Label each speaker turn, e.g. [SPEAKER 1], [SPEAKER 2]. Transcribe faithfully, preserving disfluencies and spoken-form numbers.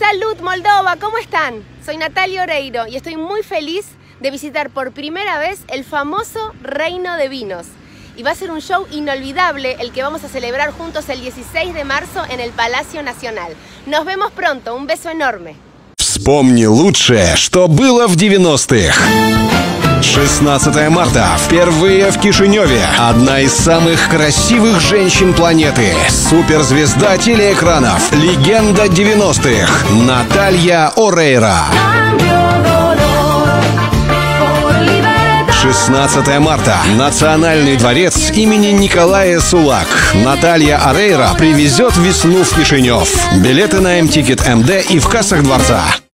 [SPEAKER 1] Salud Moldova, ¿cómo están? Soy Natalia Oreiro y estoy muy feliz de visitar por primera vez el famoso Reino de Vinos. Y va a ser un show inolvidable el que vamos a celebrar juntos el dieciséis de marzo en el Palacio Nacional. Nos vemos pronto, un beso enorme.
[SPEAKER 2] Вспомни лучшее, что было в девяностых. шестнадцатое марта. Впервые в Кишиневе. Одна из самых красивых женщин планеты. Суперзвезда телеэкранов. Легенда девяностых. Наталья Орейро. шестнадцатое марта. Национальный дворец имени Николая Сулак. Наталья Орейро привезет весну в Кишинев. Билеты на эм-тикет эм дэ и в кассах дворца.